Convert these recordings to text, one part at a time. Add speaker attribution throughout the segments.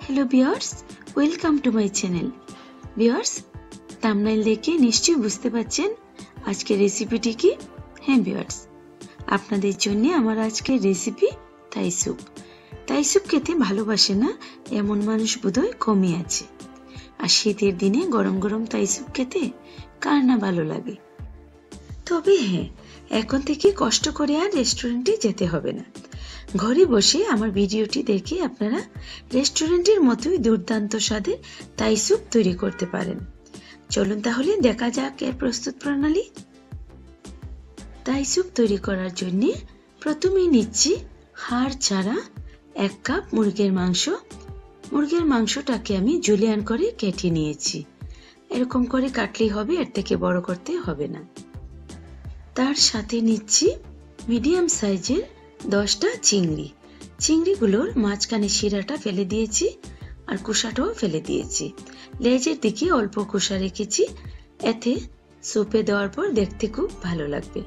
Speaker 1: Hello viewers, welcome to my channel. Viewers, thumbnail দেখে নিশ্চয়ই বুঝতে পারছেন আজকের রেসিপিটি কি। হ্যাঁ ভিউয়ার্স, আপনাদের জন্য আমার আজকের recipe Thai soup. Thai soup খেতে ভালোবাসে না এমন মানুষ বোধহয় কমই আছে। আর শীতের দিনে গরম গরম থাই স্যুপ খেতে কার না ভালো লাগে। তবে হ্যাঁ, এখন থেকে কষ্ট করে আর রেস্টুরেন্টে যেতে হবে না। ঘরে বসে আমার ভিডিওটি দেখে আপনারা রেস্টুরেন্টের মতোই দুর্দান্ত স্বাদের থাই স্যুপ তৈরি করতে পারেন। চলুন তাহলে দেখা যাক এর প্রস্তুত প্রণালী। থাই স্যুপ তৈরি করার জন্য প্রথমেই নিচ্ছি হাড় ছাড়া 1 কাপ মুরগির মাংস। মুরগির মাংসটাকে আমি জুলিয়ান করে কেটে নিয়েছি। এরকম করে কাটলেই হবে, এর থেকে বড় করতে হবে না। তার সাথে নিচ্ছি মিডিয়াম সাইজের 10টা চিংড়ি। চিংড়িগুলোর মাঝখানে শিরাটা ফেলে দিয়েছি আর কুসাটাও ফেলে দিয়েছি। লেজের দিকে অল্প কুসা রেখেছি, এতে স্যুপে দেওয়ার পর দেখতে খুব ভালো লাগবে।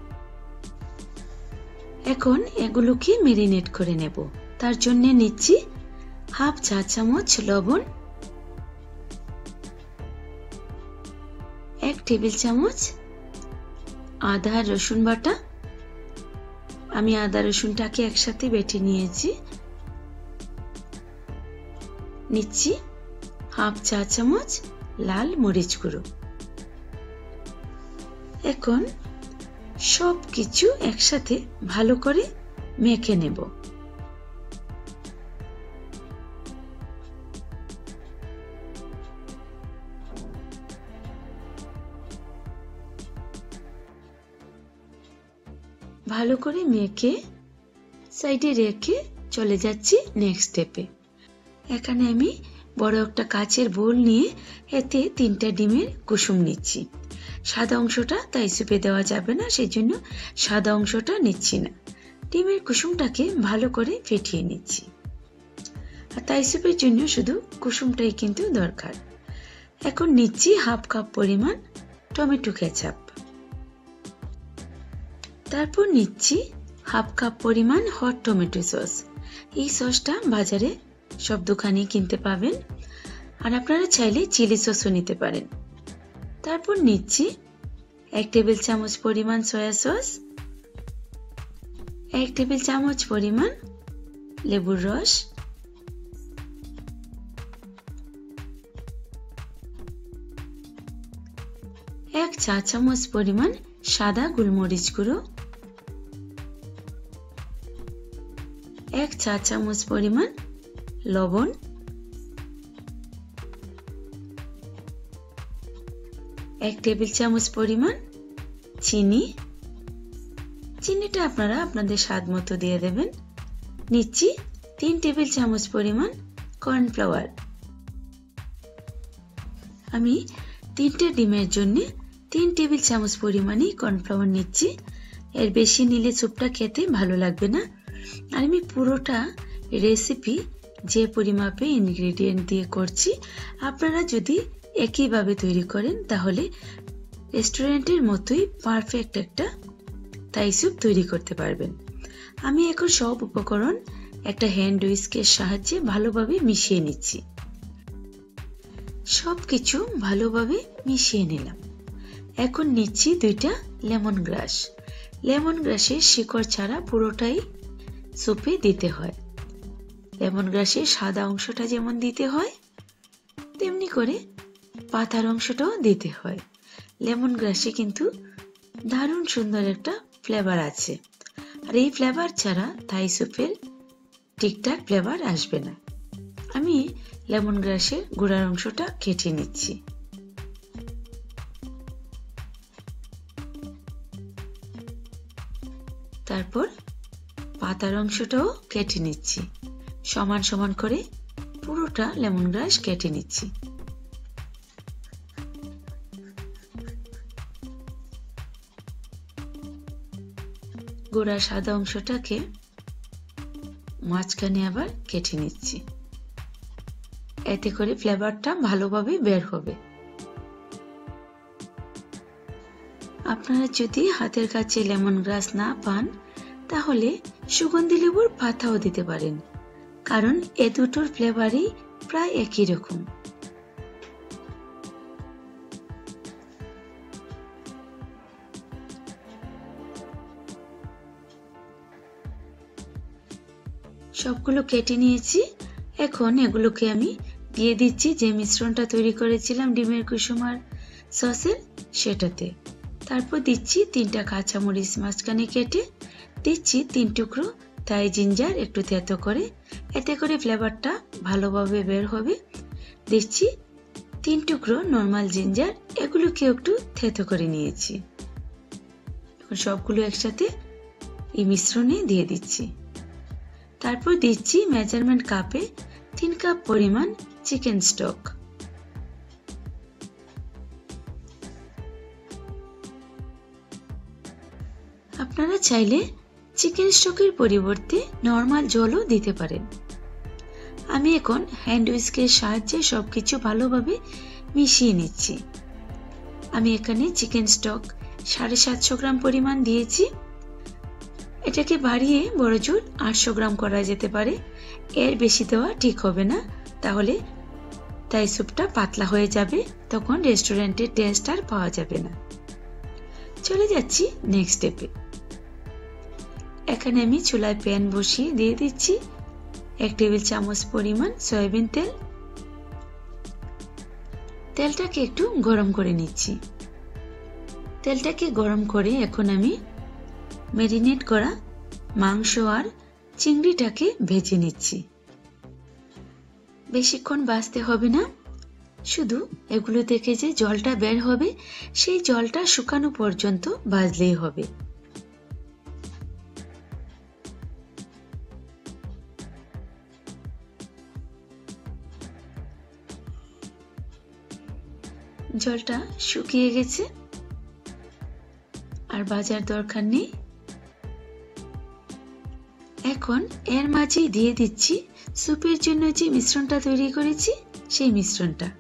Speaker 1: এখন এগুলোকে ম্যারিনেট করে নেব। তার জন্য নিচ্ছি হাফ চা চামচ লবণ, 1 টেবিল চামচ আদা রসুন বাটা। আমি আদা রসুনটাকে একসাথে বেটে নিয়েছি। নিচ্ছি হাফ চা চামচ লাল মরিচ গুঁড়ো। এখন সব কিছু একসাথে ভালো করে মেখে নেব। ভালো করে মেখে সাইডে রেখে চলে যাচ্ছি নেক্সট স্টেপে। এখানে আমি বড় একটা কাচের বোল নিয়ে এতে 3টা ডিমের কুসুম নিচ্ছি। সাদা অংশটা থাই স্যুপে দেওয়া যাবে না, সেই জন্য সাদা অংশটা নিচ্ছি না। ডিমের কুসুমটাকে ভালো করে ফেটিয়ে নিচ্ছি। আর থাই স্যুপের জন্য শুধু কুসুমটাই কিন্তু দরকার। এখন নিচ্ছি হাফ কাপ পরিমাণ টমেটো কেচাপ। তারপর নিচ্ছি হাফ কাপ পরিমাণ হট টমেটো সস। এই সসটা বাজারে সব দোকানে কিনতে পাবেন, আর আপনারা চাইলে চিলি সসও নিতে পারেন। তারপর নিচ্ছি 1 টেবিল চামচ পরিমাণ সয়া সস, 1 টেবিল চামচ পরিমাণ লেবুর রস, 1 চা চামচ পরিমাণ সাদা গোলমরিচ গুঁড়ো, 1 চা চামচ পরিমাণ লবণ, 1 টেবিল চামচ পরিমাণ চিনি। চিনিটা আপনারা আপনাদের স্বাদ মতো দিয়ে দেবেন। নিচ্ছি 3 টেবিল চামচ পরিমাণ কর্নফ্লাওয়ার। আমি 3টে ডিমের জন্য 3 টেবিল চামচ পরিমাণই কর্নফ্লাওয়ার নিচ্ছি। এর বেশি নিলে স্যুপটা খেতে ভালো লাগবে না। আর আমি পুরোটা রেসিপি যে পরিমাপে ইনগ্রেডিয়েন্ট দিয়ে করছি, আপনারা যদি একইভাবে তৈরি করেন তাহলে রেস্টুরেন্টের মতোই পারফেক্ট একটা থাই স্যুপ তৈরি করতে পারবেন। আমি এখন সব উপকরণ একটা হ্যান্ড হুইস্কের সাহায্যে ভালোভাবে মিশিয়ে নিচ্ছি। সব কিছু ভালোভাবে মিশিয়ে নিলাম। এখন নিচ্ছি 2টা লেমন গ্রাস। লেমন গ্রাসের শিকড় ছাড়া পুরোটাই স্যুপে দিতে হয়। লেমন গ্রাসের সাদা অংশটা যেমন দিতে হয়, তেমনি করে পাতার অংশটাও দিতে হয়। লেমন গ্রাসে কিন্তু দারুণ সুন্দর একটা ফ্লেভার আছে, আর এই ফ্লেভার ছাড়া থাই স্যুপের ঠিকঠাক ফ্লেভার আসবে না। আমি লেমন গ্রাসের গুঁড়ার অংশটা কেটে নিচ্ছি। তারপর পাতার অংশটাও কেটে নিচ্ছি। সমান সমান করে পুরোটা লেমন গ্রাস কেটে নিচ্ছি। গোড়ার সাদা অংশটাকে মাঝখানে আবার কেটে নিচ্ছি। এতে করে ফ্লেভারটা ভালোভাবে বের হবে। আপনারা যদি হাতের কাছে লেমন গ্রাস না পান তাহলে সুগন্ধি লেবুর পাতাও দিতে পারেন, কারণ এ দুটোর ফ্লেভারই প্রায় একই রকম। সবগুলো কেটে নিয়েছি। এখন এগুলোকে আমি দিয়ে দিচ্ছি যে মিশ্রণটা তৈরি করেছিলাম ডিমের কুসুম আর সসের সেটাতে। তারপর দিচ্ছি 3টা কাঁচামরিচ মাঝখানে কেটে, দিচ্ছি 3 টুকরো থাই জিঞ্জার একটু থেতো করে, এতে করে ফ্লেভারটা ভালোভাবে বের হবে। দিচ্ছি 3 টুকরো নর্মাল জিঞ্জার, এগুলোকে একটু থেতো করে নিয়েছি। সবগুলো একসাথে এই মিশ্রণে দিয়ে দিচ্ছি। তারপর দিচ্ছি মেজারমেন্ট কাপে 3 কাপ পরিমাণ চিকেন স্টক। আপনারা চাইলে চিকেন স্টকের পরিবর্তে নর্মাল জলও দিতে পারেন। আমি এখন হ্যান্ড হুইস্কের সাহায্যে সবকিছু ভালোভাবে মিশিয়ে নিচ্ছি। আমি এখানে চিকেন স্টক 750 গ্রাম পরিমাণ দিয়েছি। এটাকে বাড়িয়ে বড়জোর 800 গ্রাম করা যেতে পারে, এর বেশি দেওয়া ঠিক হবে না, তাহলে থাই স্যুপটা পাতলা হয়ে যাবে, তখন রেস্টুরেন্টের টেস্ট আর পাওয়া যাবে না। চলে যাচ্ছি নেক্সট স্টেপে। এখানে আমি চুলায় প্যান বসিয়ে দিয়ে দিচ্ছি 1 টেবিল চামচ পরিমাণ সয়াবিন তেল। তেলটাকে একটু গরম করে নিচ্ছি। তেলটাকে গরম করে এখন আমি ম্যারিনেট করা মাংস আর চিংড়িটাকে ভেজে নিচ্ছি। বেশিক্ষণ ভাজতে হবে না, শুধু এগুলো থেকে যে জলটা বের হবে সেই জলটা শুকানো পর্যন্ত ভাজলেই হবে। জলটা শুকিয়ে গেছে, আর ভাজার দরকার নেই। এখন এর মাঝেই দিয়ে দিচ্ছি স্যুপের জন্য যে মিশ্রণটা তৈরি করেছি সেই মিশ্রণটা।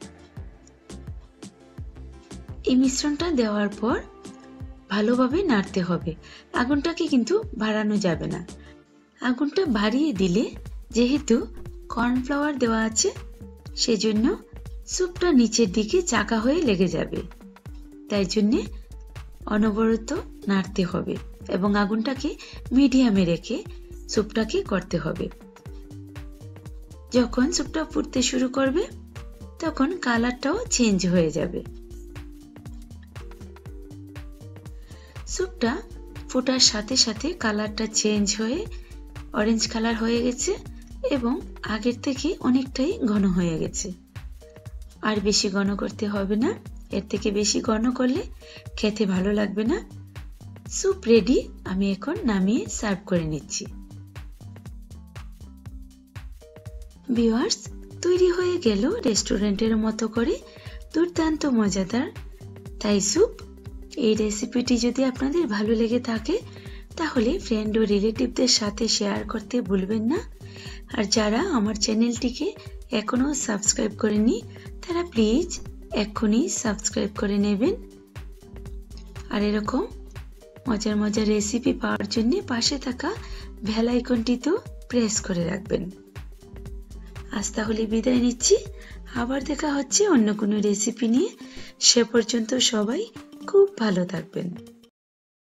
Speaker 1: এই মিশ্রণটা দেওয়ার পর ভালোভাবে নাড়তে হবে। আগুনটাকে কিন্তু বাড়ানো যাবে না। আগুনটা বাড়িয়ে দিলে যেহেতু কর্নফ্লাওয়ার দেওয়া আছে, সেজন্য স্যুপটা নিচের দিকে চাকা হয়ে লেগে যাবে। তাই জন্যে অনবরত নাড়তে হবে এবং আগুনটাকে মিডিয়ামে রেখে স্যুপটাকে করতে হবে। যখন স্যুপটা ফুটতে শুরু করবে তখন কালারটাও চেঞ্জ হয়ে যাবে। স্যুপটা ফোটার সাথে সাথে কালারটা চেঞ্জ হয়ে অরেঞ্জ কালার হয়ে গেছে এবং আগের থেকে অনেকটাই ঘন হয়ে গেছে। আর বেশি ঘন করতে হবে না, এর থেকে বেশি ঘন করলে খেতে ভালো লাগবে না। স্যুপ রেডি, আমি এখন নামিয়ে সার্ভ করে নিচ্ছি। ভিউয়ার্স, তৈরি হয়ে গেল রেস্টুরেন্টের মতো করে দুর্দান্ত মজাদার থাই স্যুপ। এই রেসিপিটি যদি আপনাদের ভালো লেগে থাকে তাহলে ফ্রেন্ড ও রিলেটিভদের সাথে শেয়ার করতে ভুলবেন না। আর যারা আমার চ্যানেলটিকে এখনো সাবস্ক্রাইব করেনি তারা প্লিজ এক্ষুনি সাবস্ক্রাইব করে নেবেন। আর এরকম মজার মজার রেসিপি পাওয়ার জন্য পাশে থাকা বেল আইকনটিতেও প্রেস করে রাখবেন। আজ তাহলে বিদায় নিচ্ছি, আবার দেখা হচ্ছে অন্য কোনো রেসিপি নিয়ে। সে পর্যন্ত সবাই খুব ভালো থাকবেন।